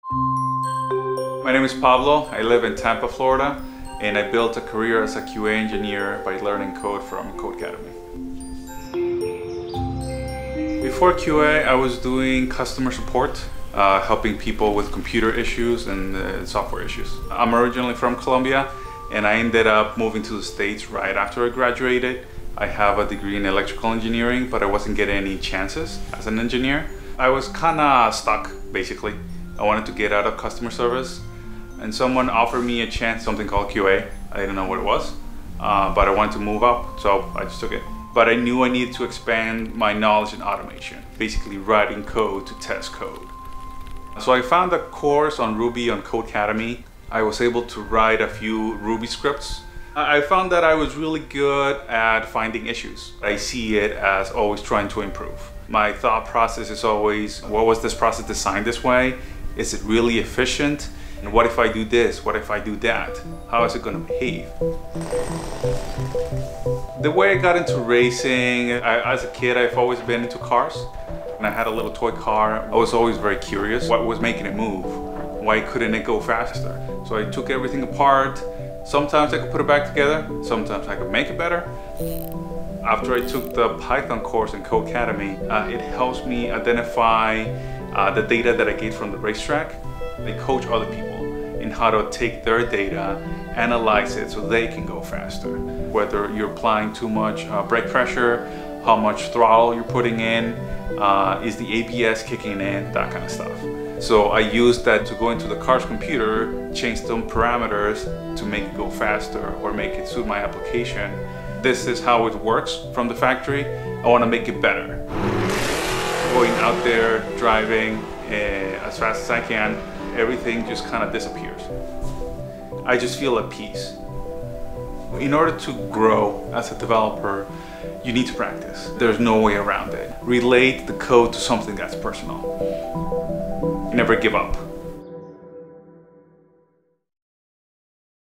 My name is Pablo. I live in Tampa, Florida, and I built a career as a QA engineer by learning code from Codecademy. Before QA, I was doing customer support, helping people with computer issues and software issues. I'm originally from Colombia, and I ended up moving to the States right after I graduated. I have a degree in electrical engineering, but I wasn't getting any chances as an engineer. I was kind of stuck, basically. I wanted to get out of customer service, and someone offered me a chance, something called QA. I didn't know what it was, but I wanted to move up, so I just took it. But I knew I needed to expand my knowledge in automation, basically writing code to test code. So I found a course on Ruby on Codecademy. I was able to write a few Ruby scripts. I found that I was really good at finding issues. I see it as always trying to improve. My thought process is always, what was this process designed this way? Is it really efficient? And what if I do this? What if I do that? How is it going to behave? The way I got into racing, as a kid, I've always been into cars. When I had a little toy car, I was always very curious. What was making it move? Why couldn't it go faster? So I took everything apart. Sometimes I could put it back together. Sometimes I could make it better. After I took the Python course in Codecademy, it helps me identify the data that I get from the racetrack. They coach other people in how to take their data, analyze it so they can go faster. Whether you're applying too much brake pressure, how much throttle you're putting in, is the ABS kicking in, that kind of stuff. So I used that to go into the car's computer, change some parameters to make it go faster or make it suit my application. This is how it works from the factory. I want to make it better. Going out there, driving as fast as I can, everything just kind of disappears. I just feel at peace. In order to grow as a developer, you need to practice. There's no way around it. Relate the code to something that's personal. Never give up.